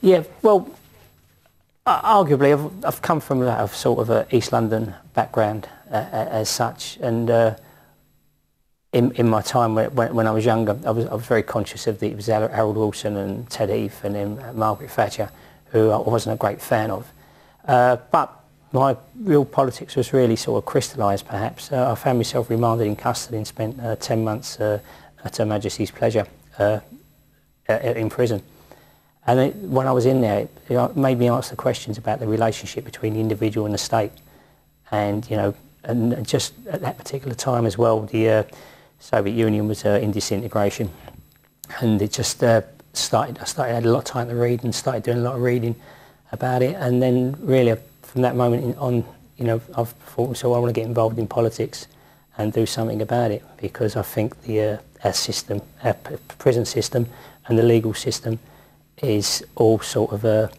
Yeah, well, arguably, I've come from a sort of a East London background as such, and in my time when I was younger, I was very conscious of it was Harold Wilson and Ted Heath and then Margaret Thatcher, who I wasn't a great fan of. But my real politics was really sort of crystallised, perhaps. I found myself remanded in custody and spent 10 months at Her Majesty's pleasure in prison. And when I was in there, it made me ask the questions about the relationship between the individual and the state. And, you know, and just at that particular time as well, the Soviet Union was in disintegration. And it just I had a lot of time to read and started doing a lot of reading about it. And then really from that moment on, you know, I've thought, so I want to get involved in politics and do something about it, because I think our system, our prison system and the legal system is all sort of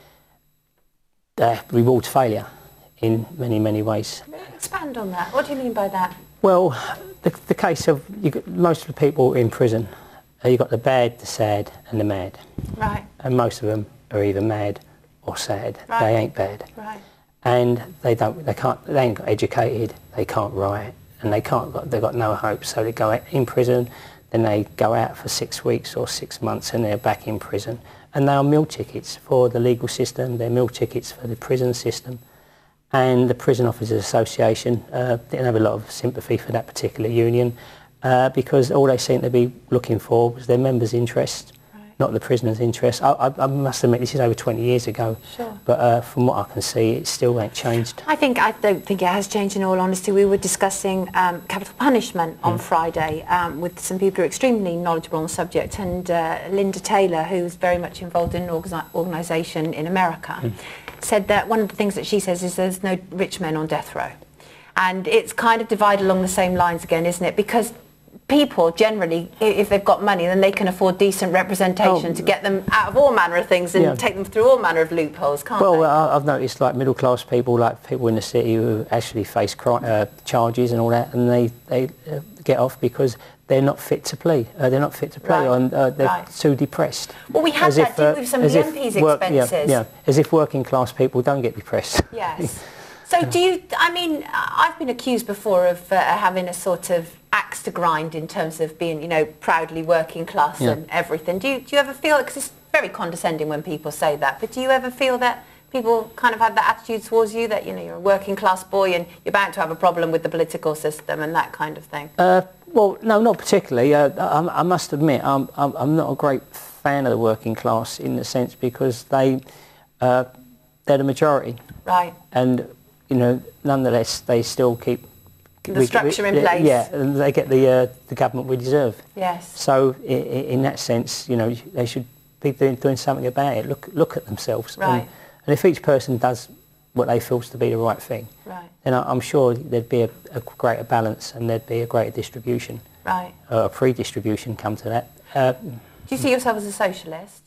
rewards failure in many, many ways. Expand on that. What do you mean by that? Well, the case of most of the people in prison, you've got the bad, the sad and the mad. Right. And most of them are either mad or sad. Right. They ain't bad. Right. And they ain't got educated, they can't write, and they've got no hope. So they go out in prison, then they go out for 6 weeks or 6 months and they're back in prison. And they are meal tickets for the legal system, they're meal tickets for the prison system. And the Prison Officers Association didn't have a lot of sympathy for that particular union because all they seemed to be looking for was their members' interest, not the prisoners' interest. I must admit, this is over 20 years ago, sure. But from what I can see, it still ain't changed. I don't think it has changed, in all honesty. We were discussing capital punishment on Friday with some people who are extremely knowledgeable on the subject, and Linda Taylor, who's very much involved in an organisation in America, said that one of the things that she says is there's no rich men on death row. And it's kind of divided along the same lines again, isn't it? Because people generally, if they've got money, then they can afford decent representation to get them out of all manner of things and take them through all manner of loopholes, can't they? Well, I've noticed like middle class people, like people in the city who actually face charges and all that, and they get off because they're not fit to play. They're not fit to play, and they're too depressed. Well, we had that too with some of the MPs' expenses. Yeah, as if working class people don't get depressed. Yes. So do you, I mean, I've been accused before of having a sort of axe to grind in terms of being, you know, proudly working class and everything. Do you ever feel, because it's very condescending when people say that, but do you ever feel that people kind of have that attitude towards you, that, you know, you're a working class boy and you're bound to have a problem with the political system and that kind of thing? Well, no, not particularly. I must admit, I'm not a great fan of the working class in the sense because they're the majority. Right. And, you know, nonetheless, they still keep the structure in place. Yeah, and they get the government we deserve. Yes. So in that sense, you know, they should be doing something about it. Look at themselves. Right. And if each person does what they feel to be the right thing, then I'm sure there'd be a greater balance and there'd be a greater distribution. Right. A pre-distribution come to that. Do you see yourself as a socialist?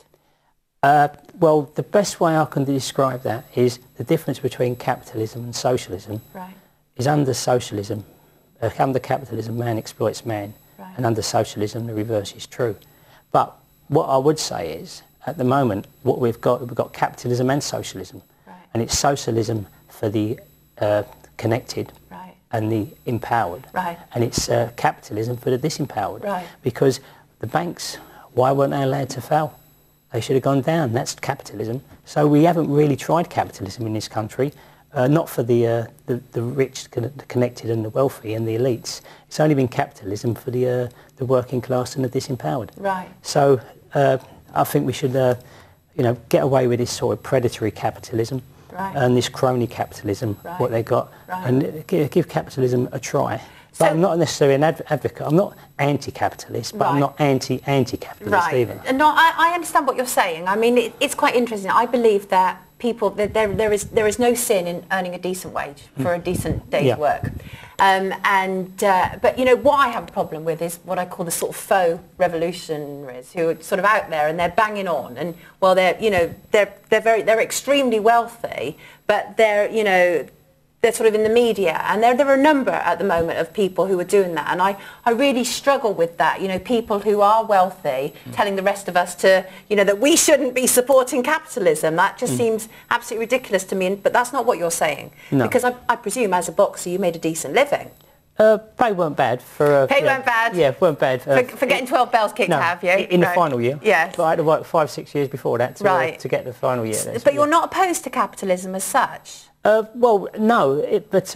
Well, the best way I can describe that is the difference between capitalism and socialism is under socialism, under capitalism, man exploits man, and under socialism, the reverse is true. But what I would say is, at the moment, what we've got capitalism and socialism, and it's socialism for the connected and the empowered, and it's capitalism for the disempowered, because the banks, why weren't they allowed to fail? They should have gone down. That's capitalism. So we haven't really tried capitalism in this country, not for the rich, the connected and the wealthy and the elites. It's only been capitalism for the working class and the disempowered. Right. So I think we should, you know, get away with this sort of predatory capitalism and this crony capitalism, what they got, and give capitalism a try. But I'm not necessarily an advocate. I'm not anti-capitalist, but I'm not anti-capitalist either. No, I understand what you're saying. I mean, it's quite interesting. I believe that there is no sin in earning a decent wage for a decent day's work. But you know what I have a problem with is what I call the sort of faux revolutionaries who are sort of out there and they're banging on, and well, they're extremely wealthy, but they're they're sort of in the media, and there are a number at the moment of people who are doing that, and I really struggle with that. You know, people who are wealthy telling the rest of us to, you know, that we shouldn't be supporting capitalism. That just seems absolutely ridiculous to me. But that's not what you're saying, because I presume as a boxer you made a decent living. Pay weren't bad for... Pay weren't bad? Yeah, weren't bad. For getting 12 bells kicked, no, have you? In the final year. Yes. But I had to work 5-6 years before that to get the final year. But you're not opposed to capitalism as such? Well, no, but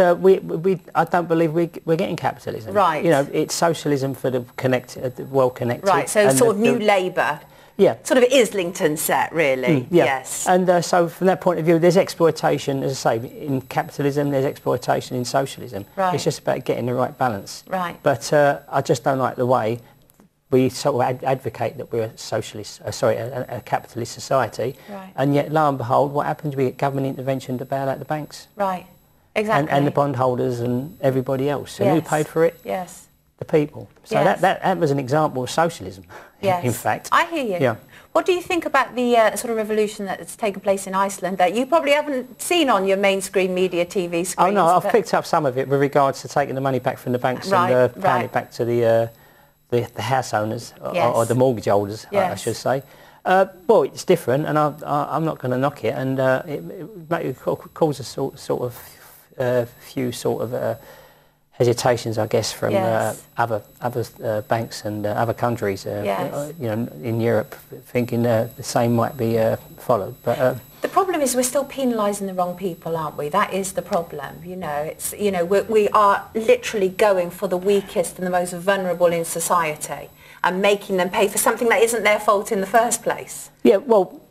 I don't believe we're getting capitalism. Right. You know, it's socialism for the well-connected. Right, so sort of new Labour. Yeah. Sort of Islington set, really. Yeah. Yes. And so from that point of view, there's exploitation, as I say, in capitalism, there's exploitation in socialism. Right. It's just about getting the right balance. Right. But I just don't like the way we sort of advocate that we're a socialist, a capitalist society. Right. And yet, lo and behold, what happens? We get government intervention to bail out the banks. Right. Exactly. And the bondholders and everybody else. And yes. who paid for it? Yes. The people. So yes. that was an example of socialism, yes. in fact. I hear you. Yeah. What do you think about the sort of revolution that's taken place in Iceland that you probably haven't seen on your mainstream media TV screens? Oh no, I've picked up some of it with regards to taking the money back from the banks and paying it back to the house owners yes. or the mortgage holders, yes. I should say. Well, it's different, and I'm not going to knock it, and it causes sort of few sort of hesitations, I guess, from yes. other banks and other countries, yes. you know, in Europe, thinking the same might be followed. But the problem is we're still penalising the wrong people, aren't we? That is the problem. You know, it's we are literally going for the weakest and the most vulnerable in society and making them pay for something that isn't their fault in the first place. Yeah, well,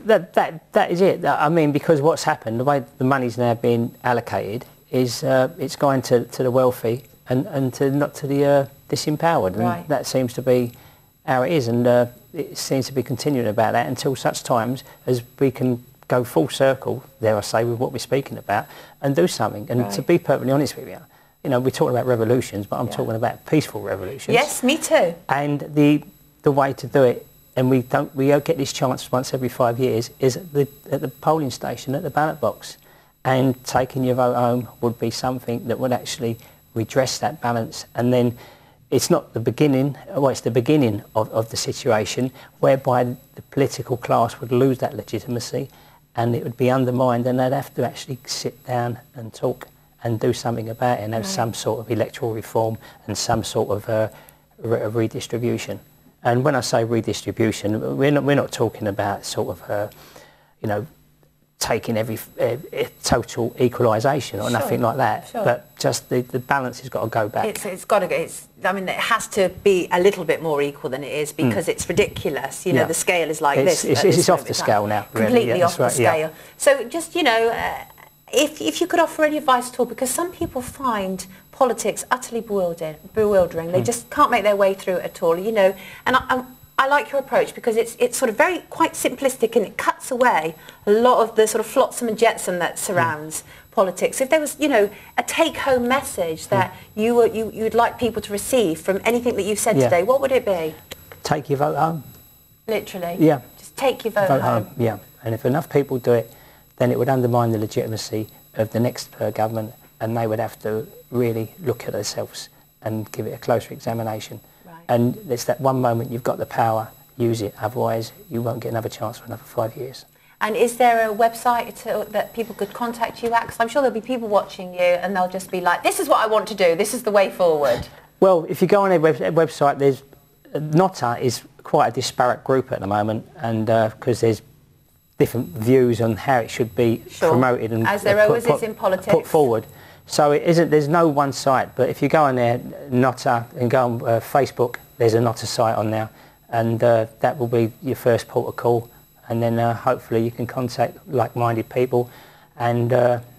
that is it. I mean, because what's happened, the way the money's now being allocated is it's going to the wealthy and not to the disempowered, and right. that seems to be how it is, and it seems to be continuing about that until such times as we can go full circle, dare I say, with what we're speaking about and do something. And right. to be perfectly honest with you, you know, we're talking about revolutions, but I'm talking about peaceful revolutions. Yes, me too. And the way to do it, and we get this chance once every 5 years, is at the polling station, at the ballot box. And taking your vote home would be something that would actually redress that balance. And then it's not the beginning, well, it's the beginning of the situation whereby the political class would lose that legitimacy and it would be undermined, and they'd have to actually sit down and talk and do something about it and have right. some sort of electoral reform and some sort of redistribution. And when I say redistribution, we're not talking about sort of, you know, taking every total equalisation or sure. nothing like that, sure. but just the balance has got to go back. It's got to go. I mean, it has to be a little bit more equal than it is, because it's ridiculous. You know, the scale is like this. It's off the scale now. Completely really. off the scale. So just, you know, if you could offer any advice at all, because some people find politics utterly bewildering. They just can't make their way through it at all. You know, and I like your approach because it's sort of quite simplistic, and it cuts away a lot of the sort of flotsam and jetsam that surrounds politics. If there was, you know, a take-home message that you'd like people to receive from anything that you've said today, what would it be? Take your vote home. Literally. Yeah. Just take your vote home. Yeah. And if enough people do it, then it would undermine the legitimacy of the next government, and they would have to really look at themselves and give it a closer examination. And it's that one moment you've got the power, use it, otherwise you won't get another chance for another 5 years. And is there a website that people could contact you at? Because I'm sure there'll be people watching you and they'll just be like, this is what I want to do, this is the way forward. Well, if you go on their website, there's NOTA is quite a disparate group at the moment, and because there's different views on how it should be promoted and as there always is in politics, put forward. So it isn't. There's no one site, but if you go on there, NOTA, and go on Facebook, there's a NOTA site on there, and that will be your first port of call, and then hopefully you can contact like-minded people, and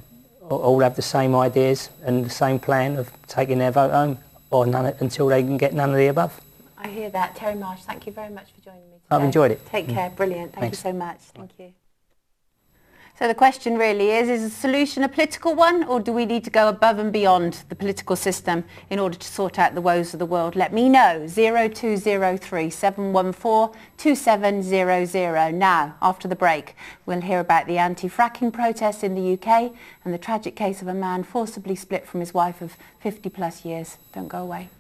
all have the same ideas and the same plan of taking their vote home, or none until they can get none of the above. I hear that. Terry Marsh, thank you very much for joining me today. I've enjoyed it. Take care. Brilliant. Thank Thanks. you so much. Thank you. So the question really is the solution a political one, or do we need to go above and beyond the political system in order to sort out the woes of the world? Let me know. 0203 714 2700. Now, after the break, we'll hear about the anti-fracking protests in the UK and the tragic case of a man forcibly split from his wife of 50 plus years. Don't go away.